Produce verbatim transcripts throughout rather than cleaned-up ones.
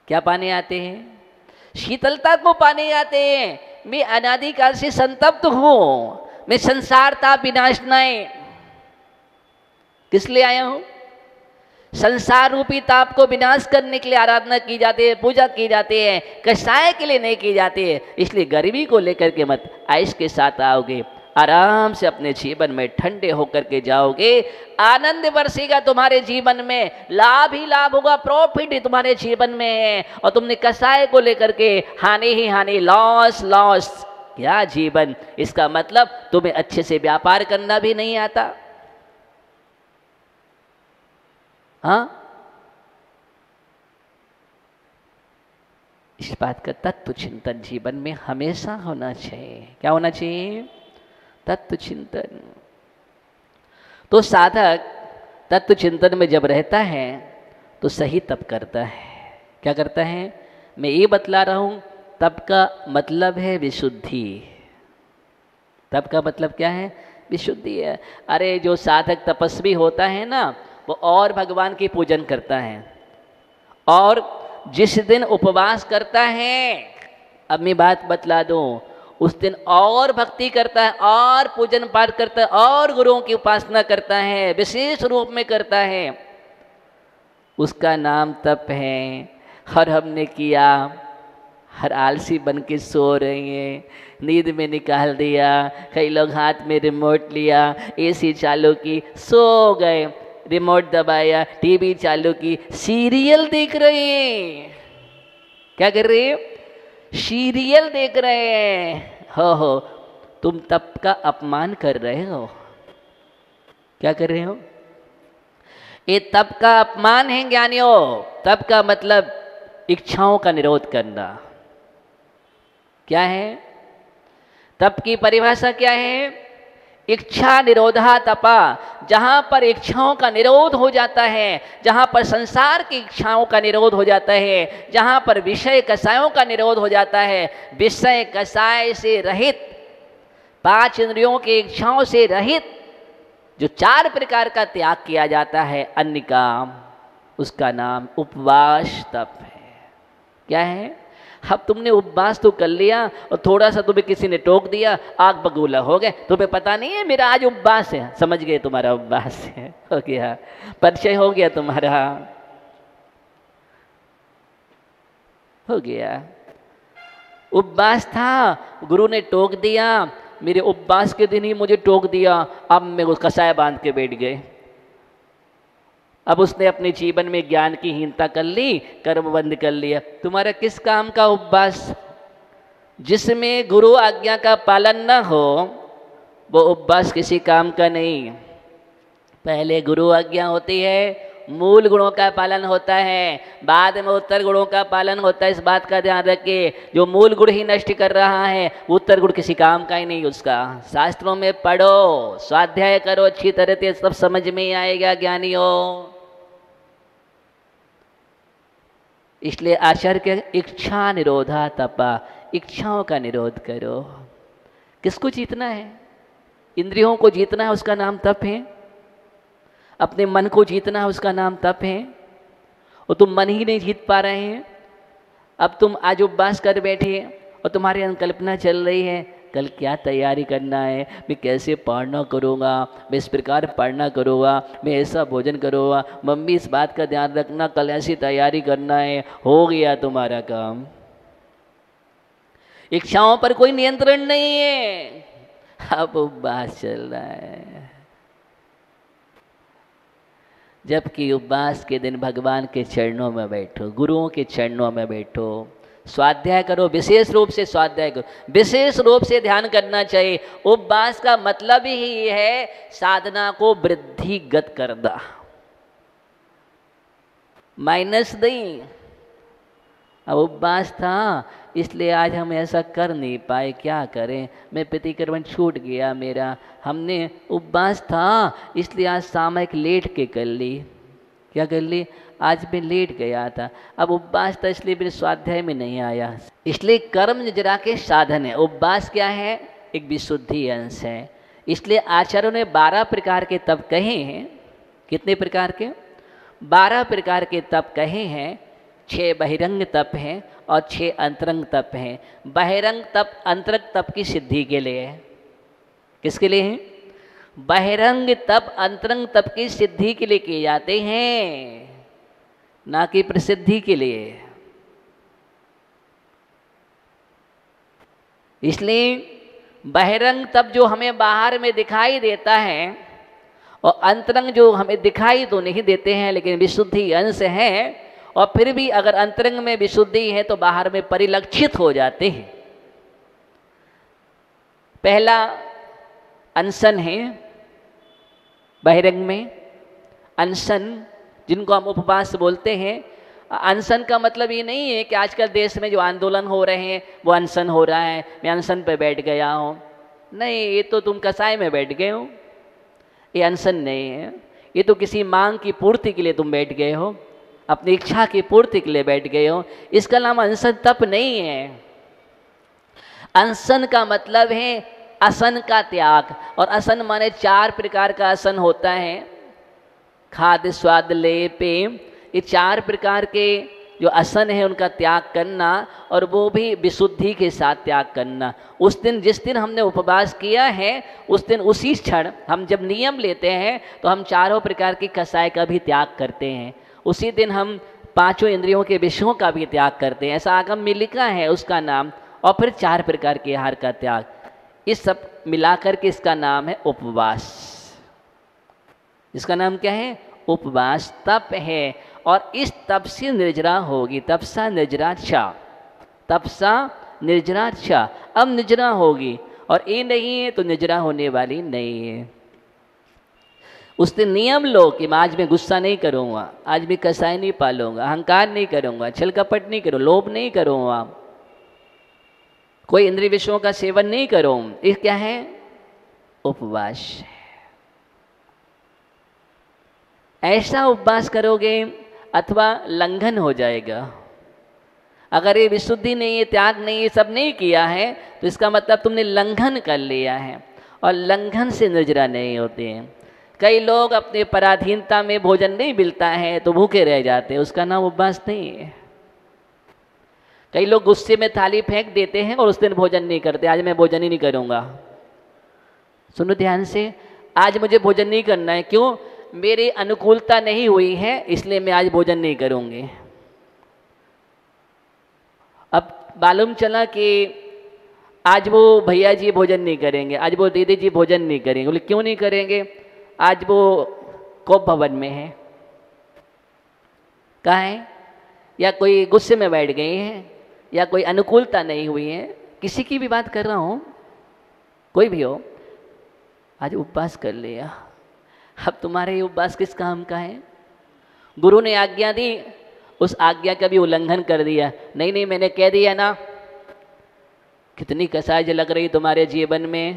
क्या पाने आते हैं? शीतलता को पाने आते हैं। मैं अनादिकाल से संतप्त हूं, मैं संसार ताप विनाशनाय किस लिए आया हूं? संसार रूपी ताप को विनाश करने के लिए आराधना की जाती है, पूजा की जाती है, कषाय के लिए नहीं की जाती है। इसलिए गर्मी को लेकर के मत, आयुष के साथ आओगे, आराम से अपने जीवन में ठंडे होकर के जाओगे, आनंद बरसेगा तुम्हारे जीवन में, लाभ ही लाभ होगा, प्रॉफिट ही तुम्हारे जीवन में है। और तुमने कषाय को लेकर के हानि ही हानि, लॉस लॉस, क्या जीवन? इसका मतलब तुम्हें अच्छे से व्यापार करना भी नहीं आता। हाँ, इस बात का तत्व चिंतन जीवन में हमेशा होना चाहिए। क्या होना चाहिए? तत्व चिंतन। तो साधक तत्व चिंतन में जब रहता है तो सही तप करता है। क्या करता है? मैं ये बतला रहा हूं, तप का मतलब है विशुद्धि। तप का मतलब क्या है? विशुद्धि है। अरे जो साधक तपस्वी होता है ना, वो और भगवान की पूजन करता है, और जिस दिन उपवास करता है, अब मैं बात बतला दूं, उस दिन और भक्ति करता है, और पूजन पाठ करता है, और गुरुओं की उपासना करता है, विशेष रूप में करता है। उसका नाम तप है। और हमने किया, हर आलसी बन के सो रहे हैं, नींद में निकाल दिया, कई लोग हाथ में रिमोट लिया, एसी चालू की, सो गए, रिमोट दबाया, टीवी चालू की, सीरियल देख रहे हैं। क्या कर रहे हैं? सीरियल देख रहे हैं। हो हो तुम तप का अपमान कर रहे हो। क्या कर रहे हो? ये तप का अपमान है ज्ञानियों। तप का मतलब इच्छाओं का निरोध करना। क्या है? तप की परिभाषा क्या है? इच्छा निरोधा तपा। जहां पर इच्छाओं का निरोध हो जाता है, जहां पर संसार की इच्छाओं का निरोध हो जाता है, जहां पर विषय कषायों का निरोध हो जाता है, विषय कषाय से रहित, पांच इंद्रियों की इच्छाओं से रहित जो चार प्रकार का त्याग किया जाता है अन्य काम, उसका नाम उपवास तप है। क्या है? अब तुमने उपवास तो कर लिया और थोड़ा सा तुम्हें किसी ने टोक दिया, आग बगूला हो गए, तुम्हें पता नहीं है मेरा आज उपवास है, समझ गए तुम्हारा उपवास है, हो गया, परिचय हो गया तुम्हारा, हो गया। उपवास था, गुरु ने टोक दिया, मेरे उपवास के दिन ही मुझे टोक दिया, अब मैं उस कसाय बांध के बैठ गए। अब उसने अपने जीवन में ज्ञान की हीनता कर ली, कर्म बंद कर लिया। तुम्हारा किस काम का उपवास? जिसमें गुरु आज्ञा का पालन न हो वो उपवास किसी काम का नहीं। पहले गुरु आज्ञा होती है, मूल गुणों का पालन होता है, बाद में उत्तर गुणों का पालन होता है। इस बात का ध्यान रखिए, जो मूल गुण ही नष्ट कर रहा है उत्तर गुण किसी काम का ही नहीं उसका। शास्त्रों में पढ़ो, स्वाध्याय करो अच्छी तरह से, सब समझ में ही आएगा ज्ञानियों। इसलिए आचार्य के इच्छा निरोधा तपा, इच्छाओं का निरोध करो। किसको जीतना है? इंद्रियों को जीतना है, उसका नाम तप है। अपने मन को जीतना है, उसका नाम तप है। और तुम मन ही नहीं जीत पा रहे हैं। अब तुम आज उपवास कर बैठे और तुम्हारी अनकल्पना चल रही है, कल क्या तैयारी करना है, मैं कैसे पढ़ना करूँगा, मैं इस प्रकार पढ़ना करूँगा, मैं ऐसा भोजन करूँगा, मम्मी इस बात का ध्यान रखना, कल ऐसी तैयारी करना है। हो गया तुम्हारा काम। इच्छाओं पर कोई नियंत्रण नहीं है। अब उपवास चल रहा है, जबकि उपवास के दिन भगवान के चरणों में बैठो, गुरुओं के चरणों में बैठो, स्वाध्याय करो, विशेष रूप से स्वाध्याय करो, विशेष रूप से ध्यान करना चाहिए। उपवास का मतलब ही है साधना को वृद्धिगत करना, माइनस नहीं। अब उपवास था इसलिए आज हम ऐसा कर नहीं पाए, क्या करें, मैं प्रतिक्रमण छूट गया मेरा, हमने उपवास था इसलिए आज सामयिक लेट के कर ली। क्या कर ली? आज मैं लेट गया था। अब उपवास था इसलिए मेरे स्वाध्याय में नहीं आया। इसलिए कर्म जरा के साधन है। उपवास क्या है? एक विशुद्धि अंश है। इसलिए आचार्यों ने बारह प्रकार के तप कहे हैं। कितने प्रकार के? बारह प्रकार के तप कहे हैं छह बहिरंग तप हैं और छह अंतरंग तप हैं। बहिरंग तप अंतरंग तप की सिद्धि के लिए है। किसके लिए है? बहिरंग तप अंतरंग तप की सिद्धि के लिए किए जाते हैं, ना कि प्रसिद्धि के लिए। इसलिए बहिरंग तप जो हमें बाहर में दिखाई देता है और अंतरंग जो हमें दिखाई तो नहीं देते हैं लेकिन विशुद्धि अंश है, और फिर भी अगर अंतरंग में विशुद्धि है तो बाहर में परिलक्षित हो जाते हैं। पहला अनशन है बहिरंग में, अनशन जिनको हम उपवास बोलते हैं। अनशन का मतलब ये नहीं है कि आजकल देश में जो आंदोलन हो रहे हैं वो अनशन हो रहा है, मैं अनशन पे बैठ गया हूँ। नहीं, ये तो तुम कसाई में बैठ गए हो, ये अनशन नहीं है। ये तो किसी मांग की पूर्ति के लिए तुम बैठ गए हो, अपनी इच्छा की पूर्ति के लिए बैठ गए हो। इसका नाम अनशन तप नहीं है। अनशन का मतलब है असन का त्याग, और असन माने चार प्रकार का असन होता है, खाद्य स्वाद लेप प्रेम। ये चार प्रकार के जो असन है उनका त्याग करना, और वो भी विशुद्धि के साथ त्याग करना। उस दिन, जिस दिन हमने उपवास किया है, उस दिन उसी क्षण हम जब नियम लेते हैं तो हम चारों प्रकार की कसाय का भी त्याग करते हैं। उसी दिन हम पांचों इंद्रियों के विषयों का भी त्याग करते हैं, ऐसा आगम में लिखा है उसका नाम। और फिर चार प्रकार के आहार का त्याग, इस सब मिलाकर के इसका नाम है उपवास। इसका नाम क्या है? उपवास तप है। और इस तप से निर्जरा होगी, तपसा निर्जरा चा, तपसा निर्जरा चा। अब निर्जरा होगी, और ये नहीं है तो निर्जरा होने वाली नहीं है। उस दिन नियम लो कि मैं आज मैं गुस्सा नहीं करूँगा, आज मैं कसाई नहीं पालूंगा, अहंकार नहीं करूँगा, छल कपट नहीं करूँ, लोभ नहीं करूँगा, कोई इंद्रिय विषयों का सेवन नहीं करूँ। ये क्या है? उपवास। ऐसा उपवास करोगे अथवा लंघन हो जाएगा। अगर ये विशुद्धि नहीं है, त्याग नहीं, ये सब नहीं किया है, तो इसका मतलब तुमने लंघन कर लिया है, और लंघन से निर्जरा नहीं होते हैं। कई लोग अपने पराधीनता में भोजन नहीं मिलता है तो भूखे रह जाते हैं, उसका नाम उपवास नहीं है। कई लोग गुस्से में थाली फेंक देते हैं और उस दिन भोजन नहीं करते, आज मैं भोजन ही नहीं करूँगा। सुनो ध्यान से, आज मुझे भोजन नहीं करना है, क्यों? मेरी अनुकूलता नहीं हुई है, इसलिए मैं आज भोजन नहीं करूँगी। अब मालूम चला कि आज वो भैया जी भोजन नहीं करेंगे, आज वो दीदी जी भोजन नहीं करेंगे। बोले क्यों नहीं करेंगे? आज वो कोप भवन में है, कहाँ है, या कोई गुस्से में बैठ गए हैं, या कोई अनुकूलता नहीं हुई है। किसी की भी बात कर रहा हूँ, कोई भी हो, आज उपवास कर लिया। अब तुम्हारे ये उपवास किस काम का है? गुरु ने आज्ञा दी, उस आज्ञा का भी उल्लंघन कर दिया। नहीं नहीं, मैंने कह दिया ना। कितनी कसाई लग रही तुम्हारे जीवन में।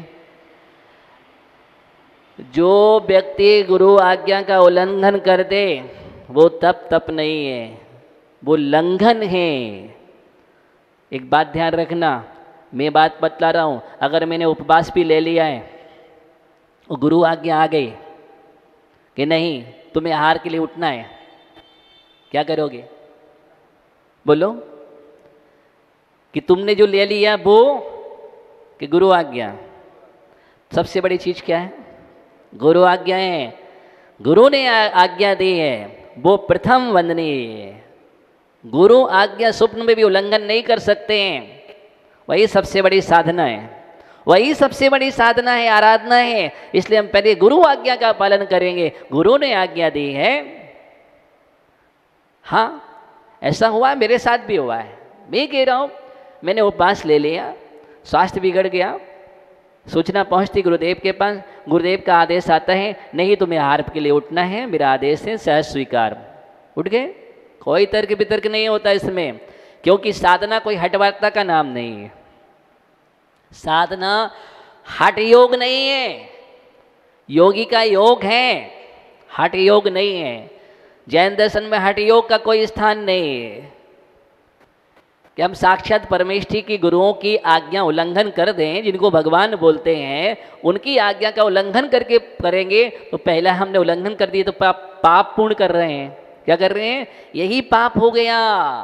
जो व्यक्ति गुरु आज्ञा का उल्लंघन कर दे वो तप तप नहीं है, वो लंघन है। एक बात ध्यान रखना, मैं बात बतला रहा हूँ, अगर मैंने उपवास भी ले लिया है और गुरु आज्ञा आ गई कि नहीं तुम्हें आहार के लिए उठना है, क्या करोगे? बोलो। कि तुमने जो ले लिया वो, कि गुरु आज्ञा? सबसे बड़ी चीज क्या है? गुरु आज्ञा है। गुरु ने आज्ञा दी है, वो प्रथम वंदनीय है। गुरु आज्ञा स्वप्न में भी उल्लंघन नहीं कर सकते हैं, वही सबसे बड़ी साधना है, वही सबसे बड़ी साधना है, आराधना है। इसलिए हम पहले गुरु आज्ञा का पालन करेंगे। गुरु ने आज्ञा दी है। हाँ, ऐसा हुआ, मेरे साथ भी हुआ है। मैं कह रहा हूँ, मैंने उपवास ले लिया, स्वास्थ्य बिगड़ गया, सूचना पहुंचती गुरुदेव के पास, गुरुदेव का आदेश आता है नहीं तुम्हें आहार के लिए उठना है, मेरा आदेश है, सहज स्वीकार। उठ गए, कोई तर्क वितर्क नहीं होता इसमें, क्योंकि साधना कोई हठवार्ता का नाम नहीं है। साधना हठ योग नहीं है, योगी का योग है, हठ योग नहीं है। जैन दर्शन में हठ योग का कोई स्थान नहीं है कि हम साक्षात परमेष्ठी की गुरुओं की आज्ञा उल्लंघन कर दें, जिनको भगवान बोलते हैं, उनकी आज्ञा का उल्लंघन करके करेंगे तो पहला हमने उल्लंघन कर दिया तो पाप पाप पूर्ण कर रहे हैं। क्या कर रहे हैं? यही पाप हो गया,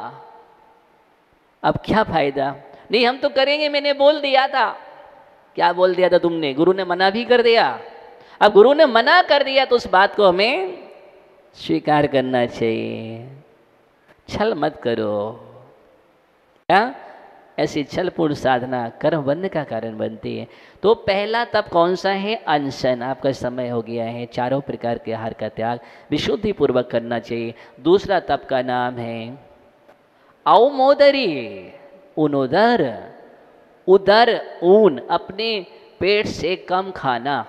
अब क्या फायदा? नहीं हम तो करेंगे, मैंने बोल दिया था। क्या बोल दिया था तुमने? गुरु ने मना भी कर दिया। अब गुरु ने मना कर दिया तो उस बात को हमें स्वीकार करना चाहिए। छल मत करो। क्या? ऐसी छलपूर्ण साधना कर्म बंधन का कारण बनती है। तो पहला तप कौन सा है? अनशन। आपका समय हो गया है, चारों प्रकार के आहार का त्याग विशुद्धि पूर्वक करना चाहिए। दूसरा तप का नाम है औमोदरी, ऊनोदर। उदर ऊन, अपने पेट से कम खाना,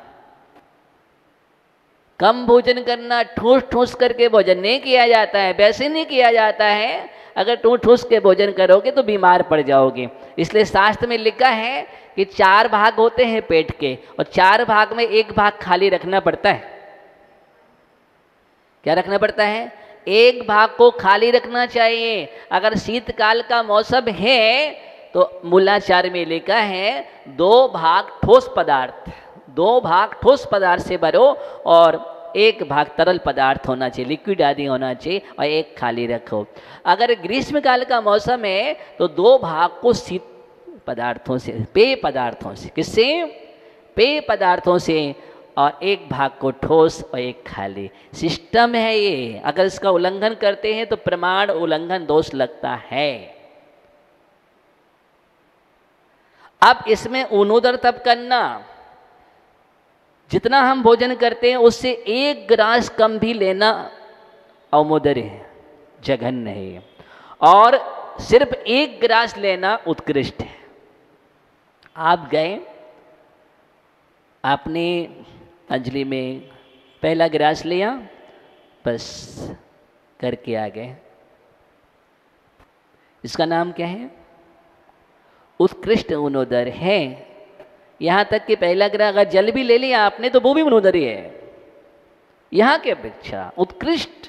कम भोजन करना। ठूस ठूस करके भोजन नहीं किया जाता है, वैसे नहीं किया जाता है। अगर ठूस ठूस के भोजन करोगे तो बीमार पड़ जाओगे। इसलिए शास्त्र में लिखा है कि चार भाग होते हैं पेट के, और चार भाग में एक भाग खाली रखना पड़ता है। क्या रखना पड़ता है? एक भाग को खाली रखना चाहिए। अगर शीतकाल का मौसम है तो मूलाचार में लिखा है दो भाग ठोस पदार्थ, दो भाग ठोस पदार्थ से भरो और एक भाग तरल पदार्थ होना चाहिए, लिक्विड आदि होना चाहिए, और एक खाली रखो। अगर ग्रीष्म काल का मौसम है तो दो भाग को शीत पदार्थों से, पेय पदार्थों से, किससे? पेय पदार्थों से, और एक भाग को ठोस और एक खाली। सिस्टम है ये। अगर इसका उल्लंघन करते हैं तो प्रमाण उल्लंघन दोष लगता है। अब इसमें ऊनोदर तप करना, जितना हम भोजन करते हैं उससे एक गिलास कम भी लेना औमोदर है, जघन्य है, और सिर्फ एक गिलास लेना उत्कृष्ट है। आप गए, आपने अंजलि में पहला गिलास लिया, बस करके आ गए। इसका नाम क्या है? उत्कृष्ट ऊनोदर है। यहां तक कि पहला गिलास अगर जल भी ले लिया आपने तो वो भी ऊनोदर ही है, यहां की अपेक्षा उत्कृष्ट।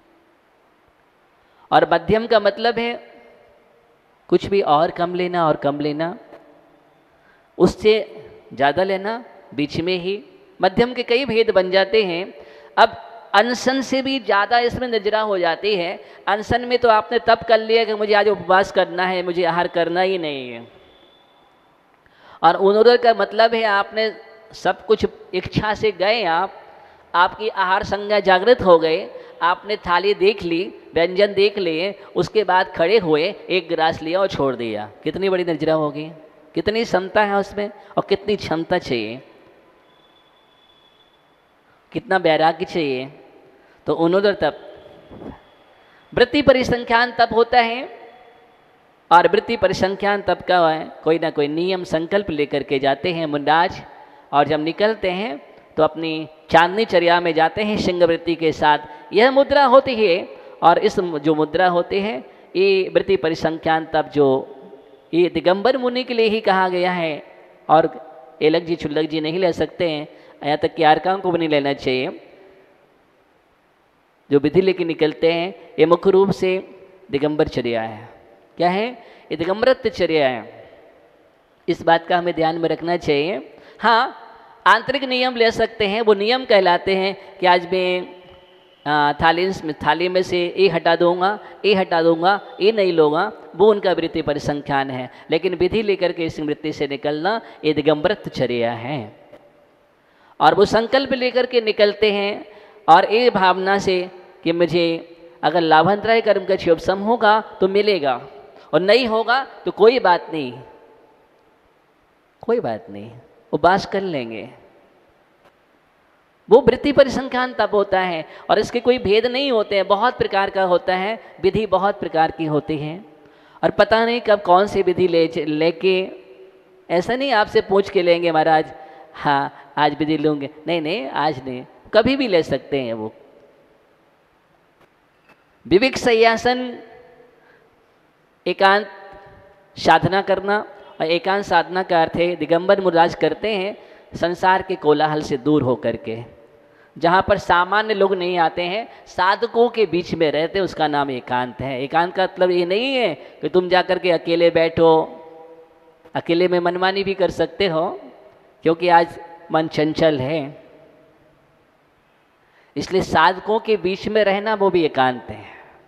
और मध्यम का मतलब है कुछ भी और कम लेना और कम लेना, उससे ज़्यादा लेना, बीच में ही। मध्यम के कई भेद बन जाते हैं। अब अनशन से भी ज़्यादा इसमें नजरा हो जाती है। अनशन में तो आपने तब कर लिया कि मुझे आज उपवास करना है, मुझे आहार करना ही नहीं है। और ऊनोदर का मतलब है आपने सब कुछ इच्छा से गए, आप आपकी आहार संज्ञा जागृत हो गए, आपने थाली देख ली, व्यंजन देख लिए, उसके बाद खड़े हुए, एक गिलास लिया और छोड़ दिया। कितनी बड़ी नजरा होगी, कितनी क्षमता है उसमें, और कितनी क्षमता चाहिए, कितना वैराग्य चाहिए। तो ऊनोदर तप वृत्ति परिसंख्यान तप होता है। और वृत्ति परिसंख्यान तप का है, कोई ना कोई नियम संकल्प लेकर के जाते हैं मुंडाज, और जब निकलते हैं तो अपनी चांदनी चर्या में जाते हैं सिंह वृत्ति के साथ। यह मुद्रा होती है, और इस जो मुद्रा होती है ये वृत्ति परिसंख्यान तप जो ये दिगंबर मुनि के लिए ही कहा गया है, और एलक जी छुल्लक जी नहीं ले सकते हैं, यहाँ तक कि आरकाओं को भी नहीं लेना चाहिए। जो विधि लेके निकलते हैं ये मुख्य रूप से दिगंबर चर्या है। क्या है? ये दिगंबरत्व चर्या है। इस बात का हमें ध्यान में रखना चाहिए। हाँ, आंतरिक नियम ले सकते हैं, वो नियम कहलाते हैं कि आज मैं थाली में थाली में से ये हटा दूंगा, ये हटा दूंगा, ये नहीं लूँगा, वो उनका वृत्ति परिसंख्यान है। लेकिन विधि लेकर के इस वृत्ति से निकलना ये दिगंबरत्व चर्या है। और वो संकल्प लेकर के निकलते हैं, और ये भावना से कि मुझे अगर लाभांतराय कर्म का क्षोभसम होगा तो मिलेगा, और नहीं होगा तो कोई बात नहीं, कोई बात नहीं, उपवास कर लेंगे। वो वृत्ति परिसंख्यान तब होता है। और इसके कोई भेद नहीं होते हैं, बहुत प्रकार का होता है, विधि बहुत प्रकार की होती है, और पता नहीं कब कौन सी विधि ले लेके, ऐसा नहीं आपसे पूछ के लेंगे महाराज हाँ आज विधि लूँगे, नहीं नहीं आज नहीं, कभी भी ले सकते हैं। वो विवेक संयासन एकांत साधना करना, और एकांत साधना का अर्थ है दिगंबर मुराज करते हैं संसार के कोलाहल से दूर होकर के, जहाँ पर सामान्य लोग नहीं आते हैं, साधकों के बीच में रहते हैं, उसका नाम एकांत है। एकांत का मतलब ये नहीं है कि तुम जाकर के अकेले बैठो, अकेले में मनमानी भी कर सकते हो, क्योंकि आज मन चंचल है। इसलिए साधकों के बीच में रहना वो भी एकांत है।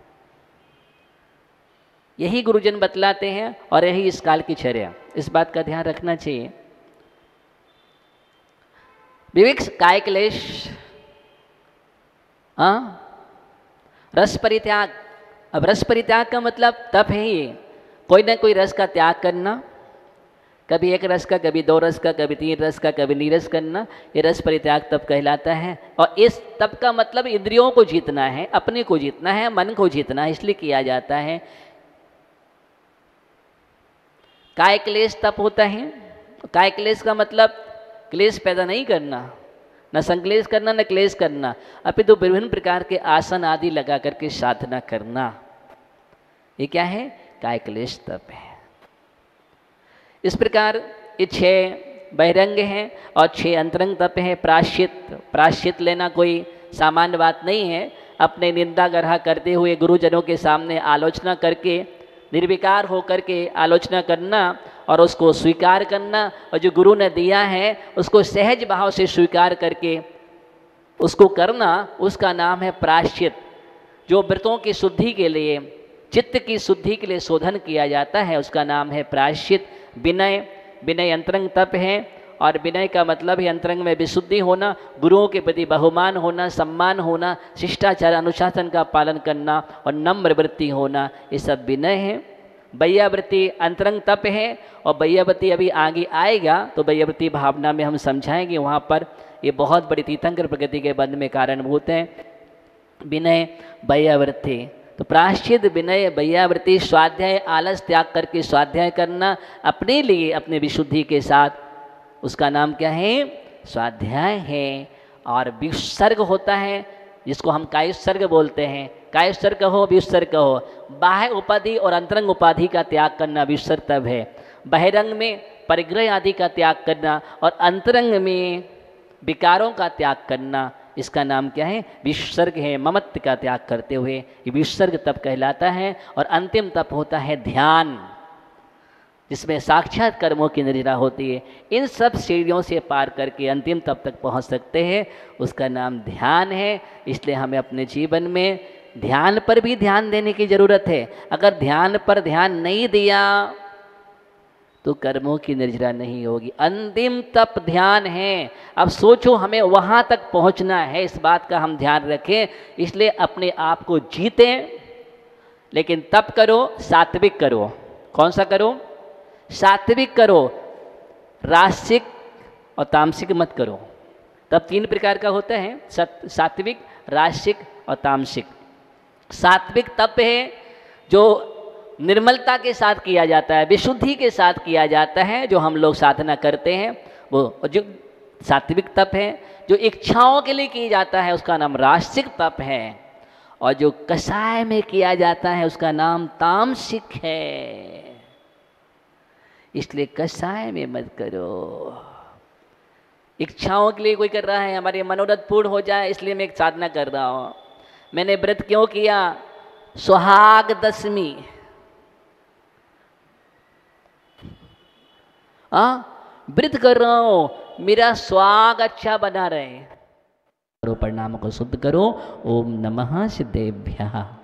यही गुरुजन बतलाते हैं और यही इस काल की चर्या, इस बात का ध्यान रखना चाहिए। विवेक काय क्लेश, हाँ, रस परित्याग। अब रस परित्याग का मतलब तप है ये, कोई ना कोई रस का त्याग करना, कभी एक रस का, कभी दो रस का, कभी तीन रस का, कभी नीरस करना, ये रस परित्याग तप कहलाता है। और इस तप का मतलब इंद्रियों को जीतना है, अपने को जीतना है, मन को जीतना है, इसलिए किया जाता है। काय क्लेश तप होता है। काय क्लेश का मतलब क्लेश पैदा नहीं करना, न संक्लेश करना, न क्लेश करना, अपितु तो विभिन्न प्रकार के आसन आदि लगा करके साधना करना, ये क्या है? काय क्लेश तप है। इस प्रकार ये छह बहिरंग हैं और छह अंतरंग तप है। प्राश्चित, प्राश्चित लेना कोई सामान्य बात नहीं है। अपने निंदा ग्रह करते हुए गुरुजनों के सामने आलोचना करके, निर्विकार होकर के आलोचना करना और उसको स्वीकार करना, और जो गुरु ने दिया है उसको सहज भाव से स्वीकार करके उसको करना, उसका नाम है प्रायश्चित। जो व्रतों की शुद्धि के लिए, चित्त की शुद्धि के लिए शोधन किया जाता है, उसका नाम है प्रायश्चित। विनय, विनय अंतरंग तप है और विनय का मतलब है अंतरंग में विशुद्धि होना, गुरुओं के प्रति बहुमान होना, सम्मान होना, शिष्टाचार अनुशासन का पालन करना और नम्र वृत्ति होना, ये सब विनय है। वैयावृत्ति अंतरंग तप है और वैयावृत्ति अभी आगे आएगा तो वैयावृत्ति भावना में हम समझाएंगे, वहाँ पर ये बहुत बड़ी तीर्थंकर प्रकृति के बंध में कारणभूत हैं। विनय, वैयावृत्ति, तो प्रायश्चित, विनय, वैयावृत्ति, स्वाध्याय, आलस त्याग करके स्वाध्याय करना अपने लिए, अपने विशुद्धि के साथ, उसका नाम क्या है? स्वाध्याय है। और विसर्ग होता है जिसको हम कायुत्सर्ग बोलते हैं। कायुत्सर्ग हो, विसर्ग हो, बाह्य उपाधि और अंतरंग उपाधि का त्याग करना विसर्ग तप है। बहिरंग में परिग्रह आदि का त्याग करना और अंतरंग में विकारों का त्याग करना, इसका नाम क्या है? विसर्ग है। ममत्व का त्याग करते हुए ये विसर्ग तप कहलाता है। और अंतिम तप होता है ध्यान, जिसमें साक्षात कर्मों की निर्जरा होती है। इन सब सीढ़ियों से पार करके अंतिम तप तक पहुंच सकते हैं, उसका नाम ध्यान है। इसलिए हमें अपने जीवन में ध्यान पर भी ध्यान देने की जरूरत है। अगर ध्यान पर ध्यान नहीं दिया तो कर्मों की निर्जरा नहीं होगी। अंतिम तप ध्यान है। अब सोचो, हमें वहाँ तक पहुँचना है, इस बात का हम ध्यान रखें। इसलिए अपने आप को जीतें, लेकिन तप करो, सात्विक करो। कौन सा करो? सात्विक करो, रासिक और तामसिक मत करो। तब तीन प्रकार का होता है, सात्विक, रासिक और तामसिक। सात्विक तप है जो निर्मलता के साथ किया जाता है, विशुद्धि के साथ किया जाता है, जो हम लोग साधना करते हैं वो जो सात्विक तप है। जो इच्छाओं के लिए किया जाता है उसका नाम रासिक तप है, और जो कषाय में किया जाता है उसका नाम तामसिक है। इसलिए कषाय में मत करो। इच्छाओं के लिए कोई कर रहा है, हमारे मनोरथ पूर्ण हो जाए इसलिए मैं एक साधना कर रहा हूँ। मैंने व्रत क्यों किया? सुहाग दशमी, हाँ, व्रत कर रहा हूँ, मेरा स्वाग अच्छा बना रहे। प्रणाम को शुद्ध करो। ओम नमः सिद्धेभ्यः।